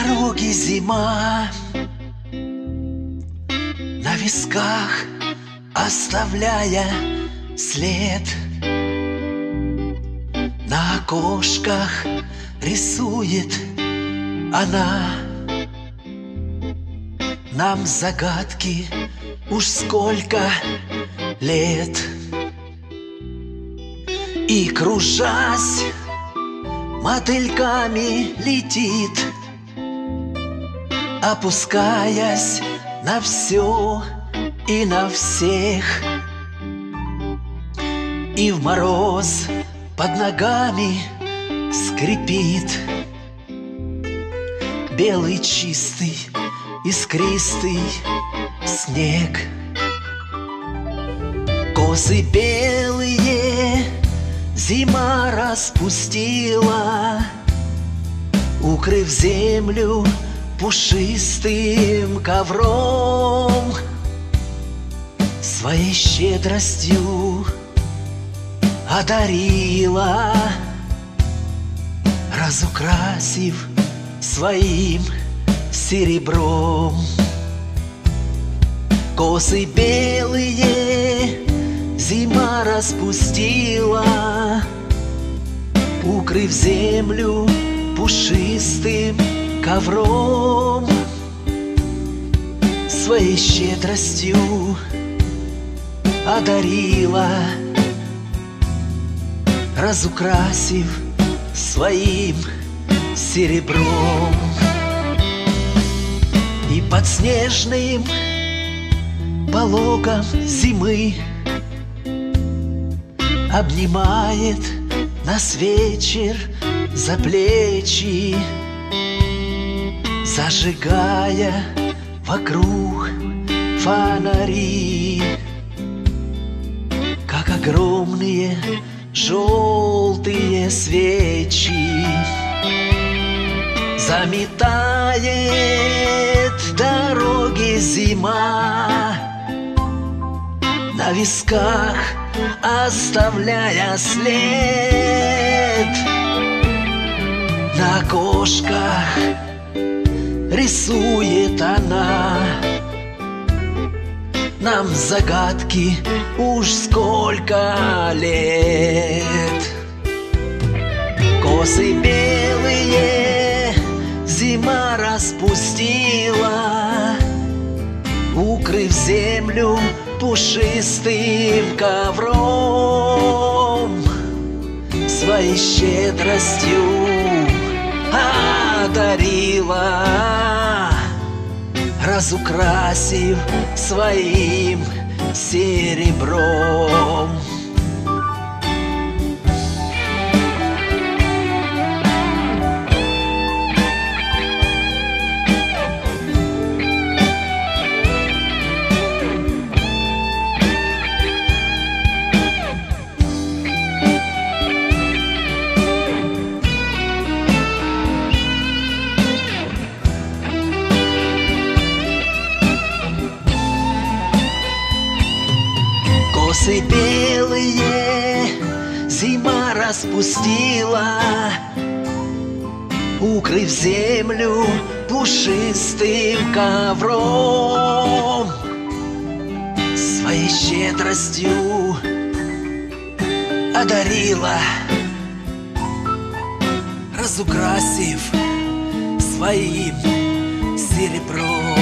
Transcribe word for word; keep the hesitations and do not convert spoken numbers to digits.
дороге зима, на висках оставляя след, на окошках рисует она нам загадки уж сколько лет. И, кружась, мотыльками летит, опускаясь на все и на всех. И в мороз под ногами скрипит белый, чистый, искристый снег. Косы белые зима распустила, укрыв землю пушистым ковром. Своей щедростью одарила, разукрасив своим серебром. Косы белые зима распустила, укрыв землю пушистым ковром. Своей щедростью одарила, разукрасив своим серебром. И под снежным пологом зимы обнимает нас вечер за плечи, зажигая вокруг фонари, как огромные желтые свечи. Заметает дороги зима, на висках оставляя след, на окошках рисует она нам загадки уж сколько лет. Косы белые зима распустила, укрыв землю пушистым ковром. Своей щедростью одарила, разукрасив своим серебром. Косы белые зима распустила, укрыв землю пушистым ковром. Своей щедростью одарила, разукрасив своим серебром.